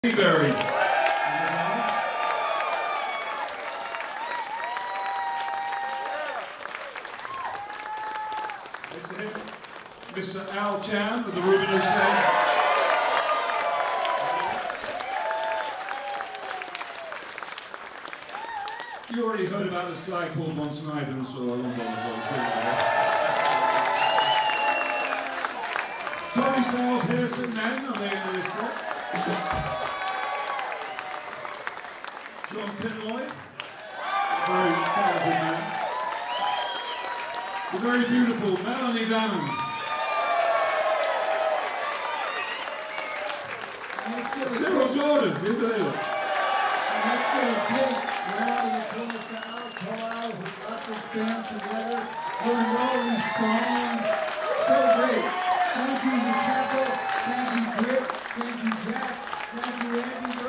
Seabury. Mr. Al Chan of the Rubinus Band. You already heard about this guy called Von Snydens for a long time ago. Tony Sales here sitting down on the end of this set. John Tinloy, very talented man. The very beautiful Melanie Dannon. Cyril Jordan, you believe it? Let's get a big round of applause to Al Coal, who got this band together, learned all these songs. So great. Thank you, Chaco. Thank you, Britt. Thank you, Jack. Thank you, Andy.